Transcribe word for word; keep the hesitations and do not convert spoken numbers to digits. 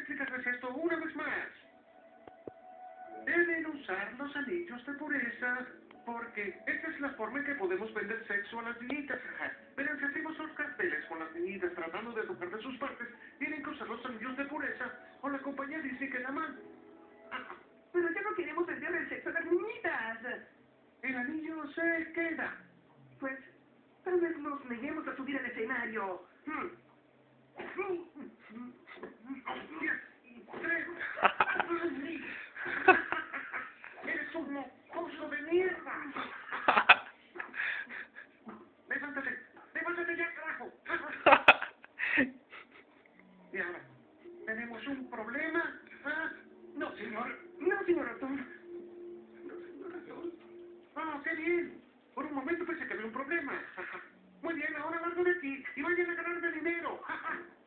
explicarles esto una vez más. Deben usar los anillos de pureza, porque esa es la forma en que podemos vender sexo a las niñitas. Verán, si hacemos los carteles con las niñitas tratando de tocar de sus partes, tienen que usar los anillos de pureza, o la compañía dice que da mal. Pero ya no queremos vender el sexo a las niñitas. El anillo se queda. Pues, tal vez nos neguemos a subir al escenario. Hmm. ¡Hostias! ¡Tres! ¡Eres un mocoso de mierda! ¡Levántate! ¡Levántate ya, carajo! Y ahora, ¿tenemos un problema? ¿Ah? No, señor. No, señor doctor. No, señor doctor. ¡Ah, qué bien! Por un momento pensé que había un problema. Muy bien, ahora largo de aquí y vayan a ganarme dinero.